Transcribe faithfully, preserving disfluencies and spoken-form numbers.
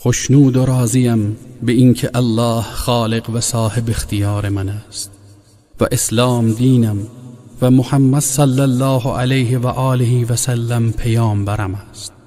خوشنود و راضیم به اینکه الله خالق و صاحب اختیار من است و اسلام دینم و محمد صلی الله علیه و آله و سلم پیامبرم است.